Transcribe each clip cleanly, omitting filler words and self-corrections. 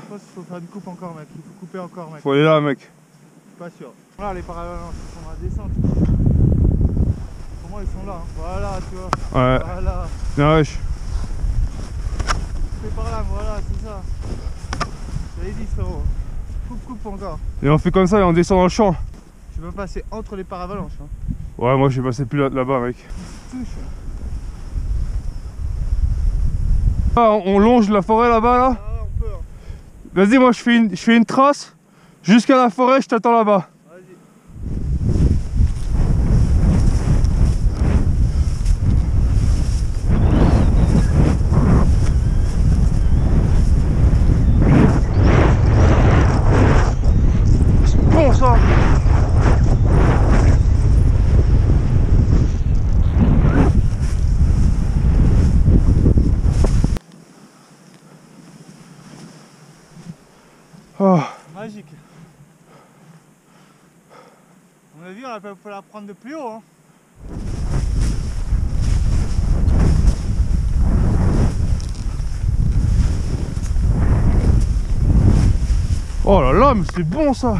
pense qu'il faut faire une coupe encore, mec. Il faut couper encore, mec. Faut aller là, mec. Je suis pas sûr. Voilà, les paravalanches, ils sont à la descente. Pour moi, ils sont là. Hein. Voilà, tu vois. Ouais. Voilà. Bien, wesh. Fais par là, voilà, c'est ça. J'avais dit, frérot. Coupe encore. Et on fait comme ça et on descend dans le champ. Tu veux passer entre les paravalanches. Hein. Ouais, moi je vais passer plus là-bas, mec. Touche. Ah, on longe la forêt là-bas, là. Ah, on peut. Hein. Vas-y, moi je fais une trace jusqu'à la forêt, je t'attends là-bas. Vas-y. Bon ça. Oh. Magique. On a vu, on peut la prendre de plus haut. Hein. Oh là là, mais c'est bon ça.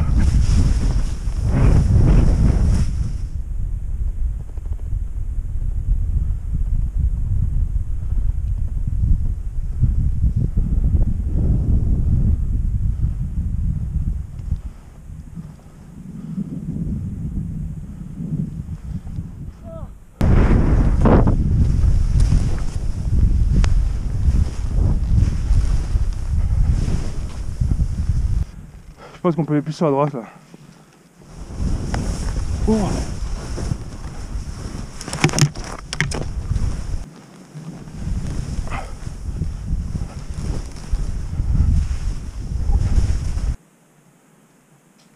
Je pense qu'on peut aller plus sur la droite là. Oh.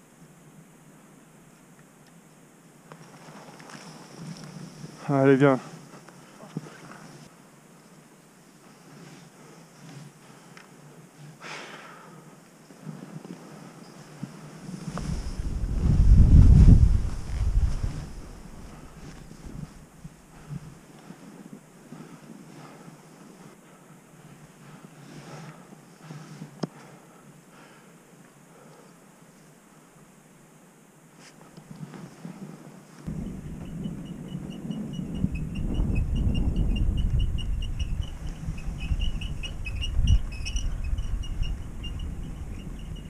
Allez, viens.